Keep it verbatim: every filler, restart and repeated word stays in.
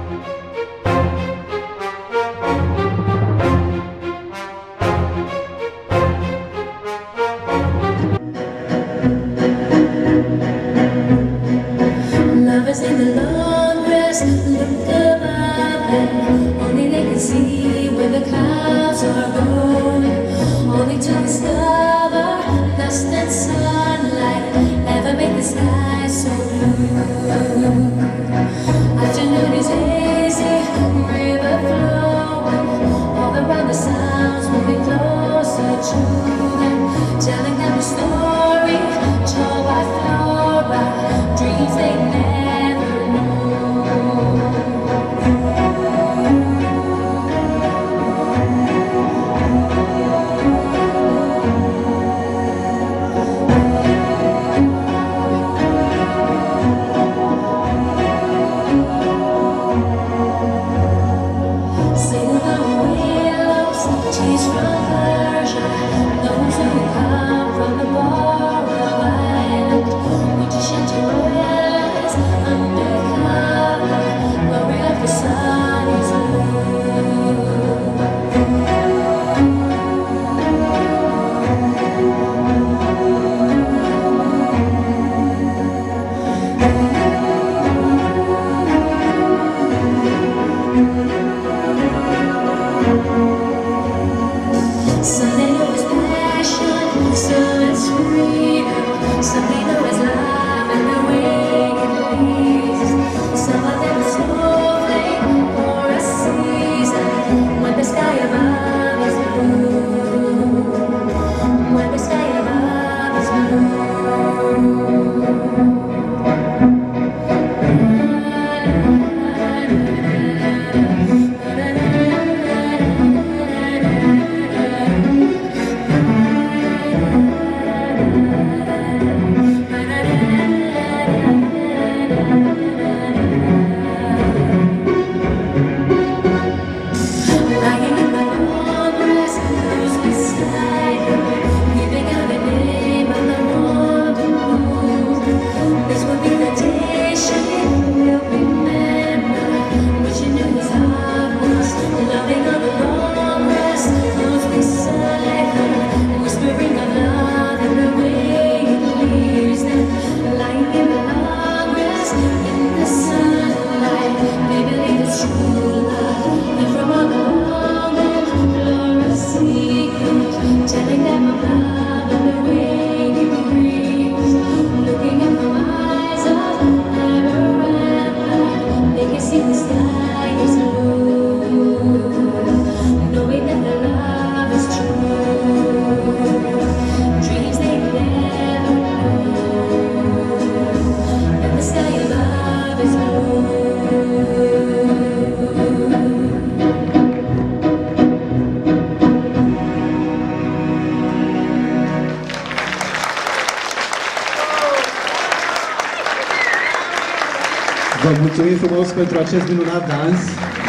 Lovers in the long grass look above them. Only they can see where the clouds are going. Only to discover dust and sunlight ever make the sky so blue. Afternoon is hazy, river flowing. All around the sounds moving closer to them, telling them a story told by Flora, dreams they never knew. Silver willows, trees from Persia, those who come from the Bora Island, winter chandeliers undercover, glory of the sun is some they know as passion, some it's freedom, some they know as love and the way it leaves. Some of them a snowflake or a season, when the sky above is blue, when the sky above is blue. Lying in the long grass, who's beside her, giving out the name of the rendezvous. This will be the day she will remember, what she knew his heart was, loving on the long grass, who's beside her, whispering of love and the way it leaves them. Lying in the long grass, in the sunlight, they believe it's true love, and from all along Flora's secret, telling them of love and the way he breathes, looking at the eyes of never-ending, they can see the sky is blue, knowing that the love is true, dreams they never knew, and the sky above is blue. Vă mulțumim frumos pentru acest minunat dans.